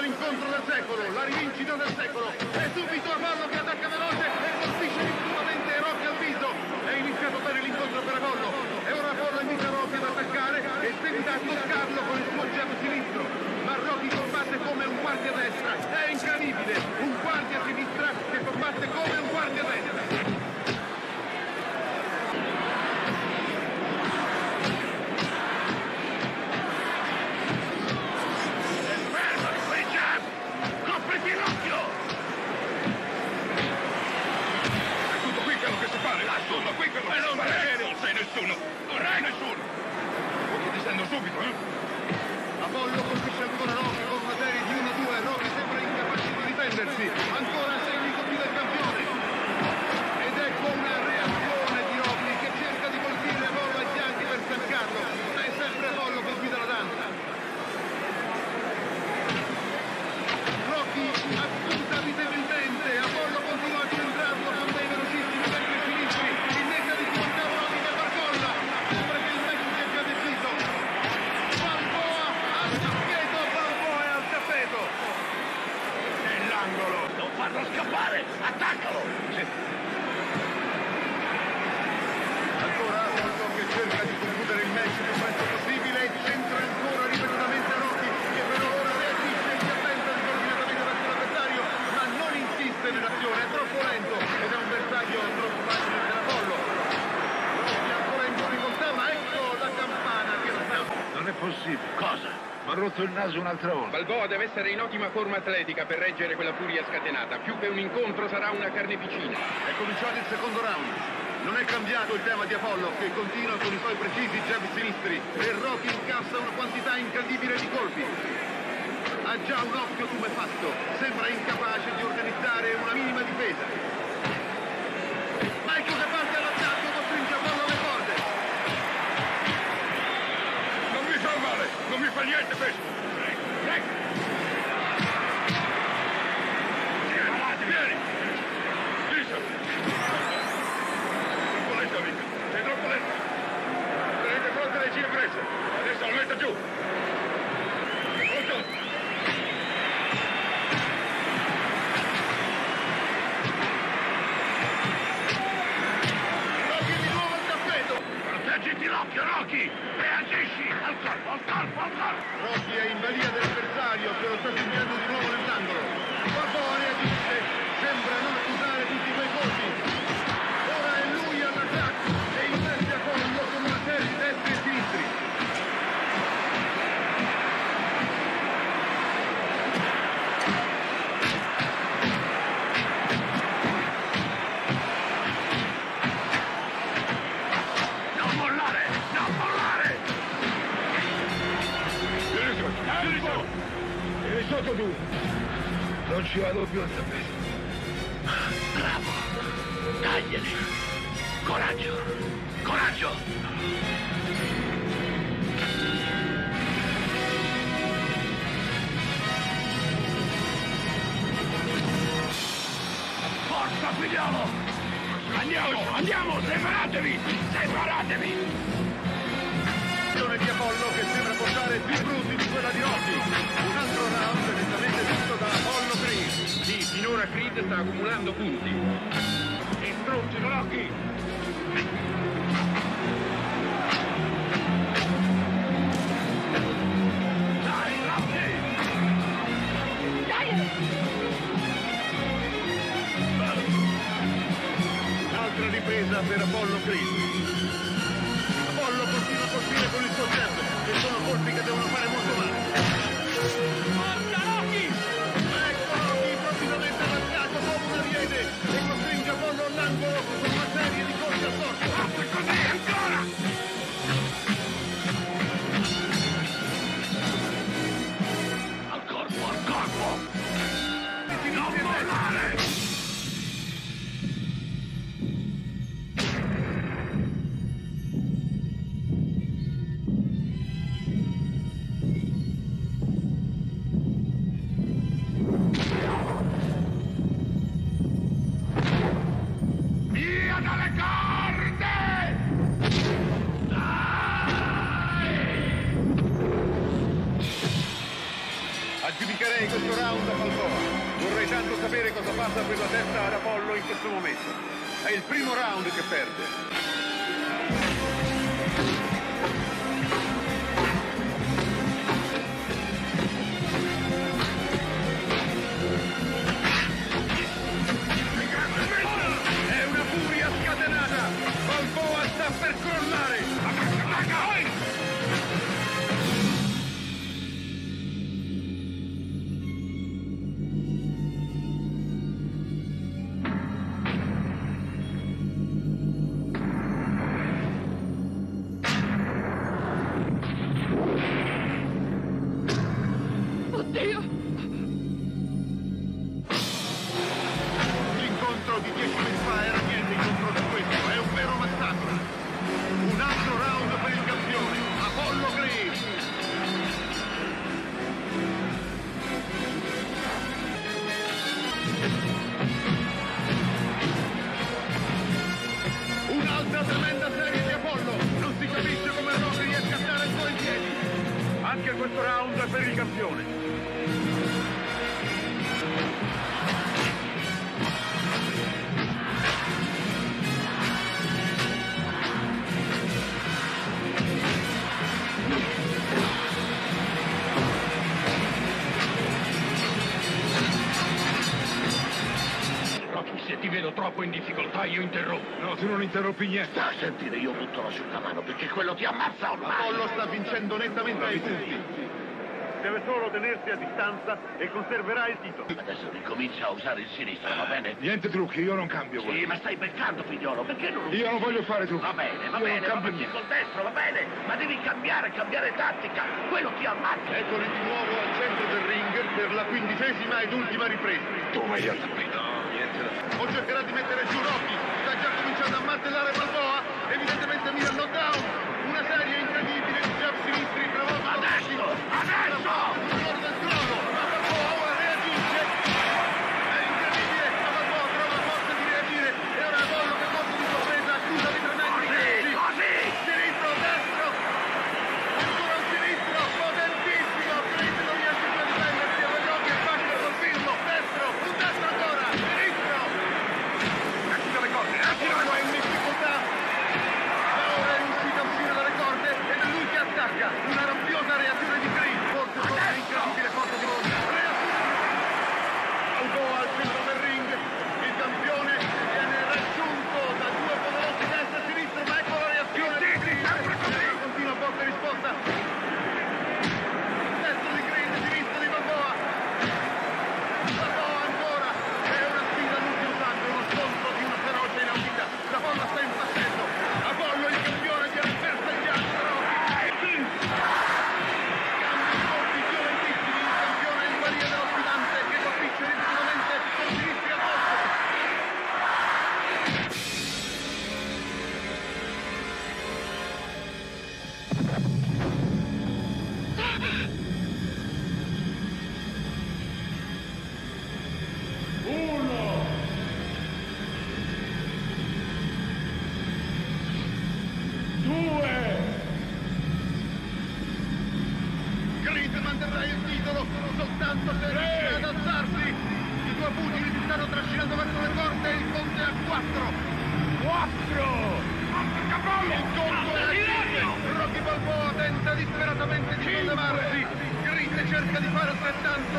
l'incontro del secolo, la rivincita del secolo. E subito Apollo che attacca veloce e colpisce ripetutamente Rocky al viso. È iniziato bene l'incontro per Apollo. E ora Apollo invita Rocky ad attaccare e tenta a toccarlo con il suo jab sinistro. Ma Rocky combatte come un guardia destra. È incredibile, un guardia sinistra che combatte come un guardia destra. Nessuno! Vorrei nessuno! Voglio distendo subito, eh? Apollo colpisce ancora Rocky con una serie di 1-2. Rocky sembra incapace di difendersi. Ancora segni colpi del campione. Ed ecco una reazione di Rocky che cerca di colpire Apollo ai fianchi per stancarlo. Ma è sempre Apollo che guida la danza. Rocky assunta visibilmente. Apollo continua a centrarlo con dei velocissimi vecchi sinistri. Innesta di difficoltà Rocky che barcolla. Sembra che il match sia già deciso. Balboa al tappeto, Balboa è al tappeto. Nell'angolo! Non farlo scappare! Attaccalo! Ancora Apollo che cerca di concludere il match il più presto possibile e centra ancora ripetutamente Rocky che per ora reagisce e si avventa disordinatamente verso l'avversario, ma non insiste nell'azione, è troppo lento ed è un bersaglio troppo facile per Apollo. Rocky ancora in difficoltà, ma ecco la campana che lo salva. Non è possibile. Cosa? Mi ha rotto il naso un'altra volta. Balboa deve essere in ottima forma atletica per reggere quella furia scatenata. Più che un incontro sarà una carneficina. È cominciato il secondo round. Non è cambiato il tema di Apollo, che continua con i suoi precisi jab sinistri e Rocky incassa una quantità incredibile di colpi. Ha già un occhio tumefatto, sembra incapace di organizzare una minima difesa. Ma ecco che parte all'attacco, costringe Apollo alle corde. Non mi fa male! Non mi fa niente questo! Vieni! Lisa! Troppo lenta, amica! Sei troppo lenta! Tenete pronte le gie prese! Adesso la metta giù! Pronto? Rocky di nuovo al tappeto. Proteggiti l'occhio, Rocky! Reagisci! Al corpo, al corpo, al corpo! Rocky è in balia dell'avversario che lo sta spingendo di nuovo nell'angolo. Balboa reagisce, sembra non accusare tutti quei colpi. Ora è lui all'attacco e investe Apollo con una serie di destri e sinistri. Non mollare! Non mollare! Vieni sotto tu! Non ci vado più al tappeto. Bravo! Daglieli! Coraggio! Coraggio! Forza, figliolo! Andiamo! Separatevi! Separatevi! L'azione di Apollo che sembra portare più frutti di quella di Rocky. Un altro round nettamente vinto da Apollo Creed. Sì, finora Creed sta accumulando punti. E stronzi, Rocky! Dai, Rocky! Altra ripresa per Apollo Creed. Apollo continua a colpire con il suo jab, che sono colpi che devono fare molto male. Ecco Rocky improvvisamente all'attacco come una riede e costringe Apollo all'angolo con una serie di colpi al corpo. Forza così, ancora! Al corpo, al corpo! Non mollare! Via dalle corde! Dai! Aggiudicherei questo round a Balboa. Vorrei tanto sapere cosa passa per la testa ad Apollo in questo momento. È il primo round che perde. Per crollare! Oddio! L'incontro di 10 mesi fa era niente incontro di questo, è un vero massacro. Un altro round per il campione, Apollo Creed. Un'altra tremenda serie di Apollo. Non si capisce come Rock riesca a stare ancora in piedi. Anche questo round è per il campione. Se ti vedo troppo in difficoltà, io interrompo. No, tu non interrompi niente. Sta a sentire, io butto l'asciugamano mano perché quello ti ammazza ormai. Apollo sta vincendo nettamente ai punti. Deve solo tenersi a distanza e conserverà il titolo. Adesso ricomincia a usare il sinistro, va bene? Niente trucchi, io non cambio Sì, quello. ma stai beccando, figliolo, perché non... Io non voglio fare trucchi. Va bene, va Io bene, non cambio va niente. col destro, va bene, ma devi cambiare tattica. Quello ti ammazza. Eccoli di nuovo al centro del ring per la 15ª ed ultima ripresa. Tu vai al tappeto. No, niente da fare. O cercherà di mettere giù Rocky. Sta già cominciando a martellare Balboa. Evidentemente mira il knockdown. Una serie incredibile di jab sinistri travolto. Adesso! Fuori del crollo. Ma Balboa ora reagisce. È incredibile. Ma Balboa trova la forza di reagire. E ora Apollo che colpo di sorpresa accusa di tremendi calci. Così! Sinistro, destro. Ancora un sinistro. Potentissimo. Creed non riesce più a difendersi. Rocky attacca a colpirlo. Destro. Un destro ancora. Sinistro. Activa le corde, Apollo è in difficoltà. Ma ora è riuscito a uscire dalle corde ed è lui che attacca. Una rabbiosa reazione di Creed. Forse sotto l'incredibile forza di volontà. Balboa al centro del ring. Il campione viene raggiunto da due poderosi destra e sinistra. Ma ecco la reazione di Creed. Continua botta e risposta. Destro di Creed, sinistro di Balboa. Balboa ancora. È una sfida all'ultimo sangue, uno scontro di una ferocia inaudita. La folla sta impazzendo. Apollo il campione viene bersagliato da Rocky. Scambi di colpi violentissimi. Il campione in balia dello sfidante che colpisce ripetutamente con sinistri al volto. Creed manterrà il titolo soltanto se riesce ad alzarsi. I due pugili si stanno trascinando verso le corde e il conto è a 4. 4! Il conto è a 5. Rocky Balboa tenta disperatamente di sollevarsi. Creed cerca di fare altrettanto.